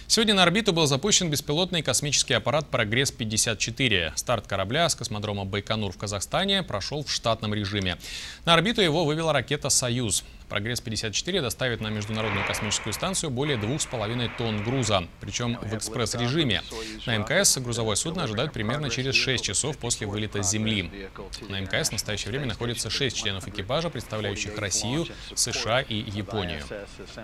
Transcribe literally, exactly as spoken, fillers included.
Сегодня на орбиту был запущен беспилотный космический аппарат «Прогресс пятьдесят четыре». Старт корабля с космодрома Байконур в Казахстане прошел в штатном режиме. На орбиту его вывела ракета «Союз». «Прогресс пятьдесят четыре» доставит на Международную космическую станцию более двух с половиной тонн груза, причем в экспресс-режиме. На МКС грузовое судно ожидают примерно через шесть часов после вылета с Земли. На МКС в настоящее время находится шесть членов экипажа, представляющих Россию, США и Японию.